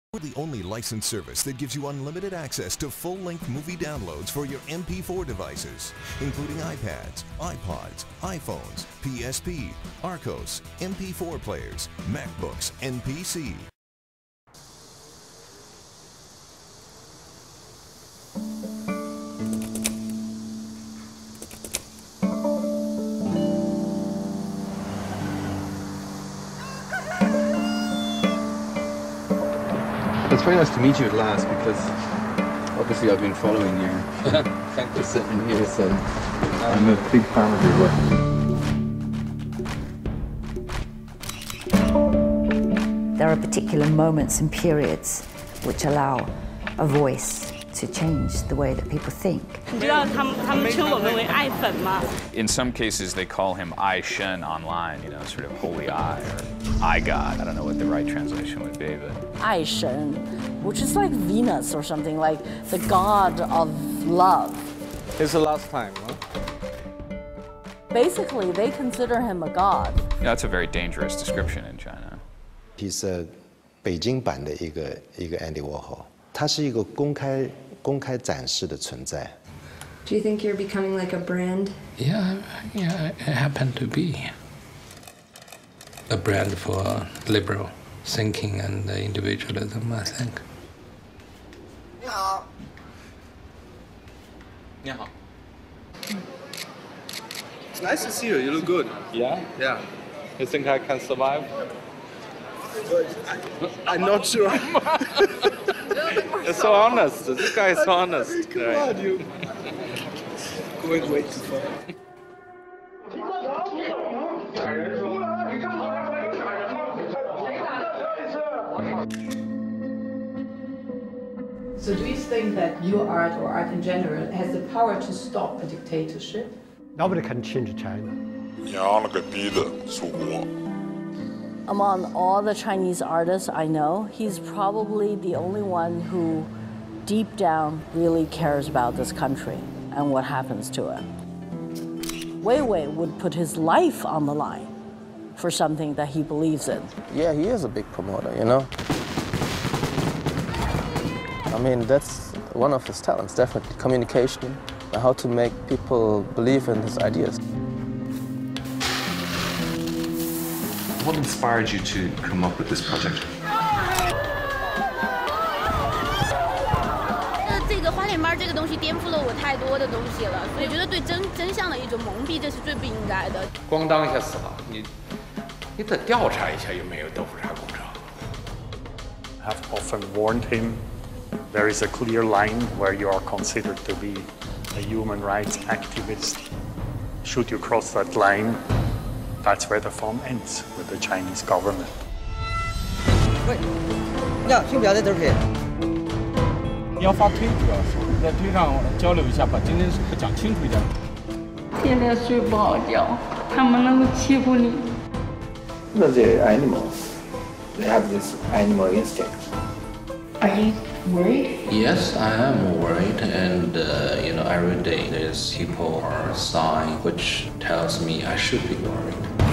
We're the only licensed service that gives you unlimited access to full-length movie downloads for your MP4 devices, including iPads, iPods, iPhones, PSP, Arcos, MP4 players, MacBooks, and PC. It's very nice to meet you at last, because obviously I've been following you. Thank you for sitting here, so I'm a big fan of your work. There are particular moments and periods which allow a voice to change the way that people think. In some cases, they call him I Shen online, you know, sort of holy eye or I God. I don't know what the right translation would be, but I Shen, which is like Venus or something, like the god of love. It's the last time, huh? Basically, they consider him a god. you know, that's a very dangerous description in China. He's a 北京版的一个 Andy Warhol， 他是一个公开展示的存在。 Do you think you're becoming like a brand? Yeah, I happen to be a brand for liberal thinking and individualism, I think. 你好。你好。It's nice to see you. You look good. Yeah? Yeah. You think I can survive? I'm not sure. You're so honest. This guy is so honest. Come on, you. Going way too far. So do you think that your art or art in general has the power to stop a dictatorship? Nobody can change China. Among all the Chinese artists I know, he's probably the only one who deep down really cares about this country and what happens to it. Weiwei would put his life on the line for something that he believes in. Yeah, he is a big promoter, you know? I mean, that's one of his talents, definitely. Communication, how to make people believe in his ideas. What inspired you to come up with this project? 这个花脸班这个东西颠覆了我太多的东西了，所以我觉得对真相的一种蒙蔽，这是最不应该的。 咣当一下死了，你得调查一下有没有豆腐渣工程。 Have often warned him there is a clear line where you are considered to be a human rights activist. Should you cross that line, that's where the fun ends with the Chinese government. 喂，呀，先不要在这儿拍。 你要发推主要是在推上交流一下，把今天事讲清楚一点。 天天睡不好觉，他们能够欺负你。 They're animals. They have this animal instinct. Are you worried? Yes, I am worried, and you know, every day there's people or sign which tells me I should be worried.